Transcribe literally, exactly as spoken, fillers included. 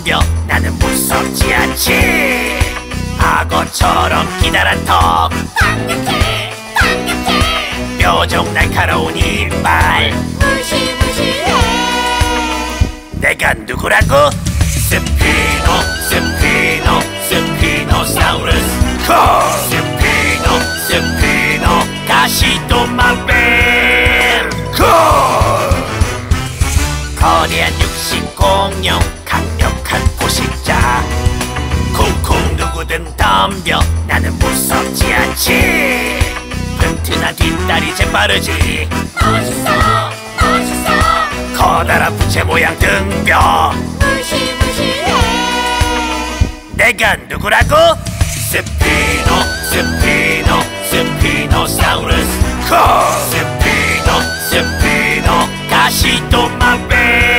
덤벼 나는 무섭지 않지. 악어처럼 기다란 턱 강력해 강력해 뾰족 날카로운 이빨 무시무시해. 내가 누구라고? 스피노 스피노 스피노사우루스 코 스피노 스피노 가시도마뱀 코. 거대한 육식 공룡 강력한 포식자 쿵쿵 누구든 덤벼 나는 무섭지 않지. 튼튼한 뒷다리 재빠르지 멋있어 멋있어 커다란 부채 모양 등뼈 무시무시해. 내가 누구라고? 스피노 스피노 스피노사우루스 코 스피노 스피노 가시도마뱀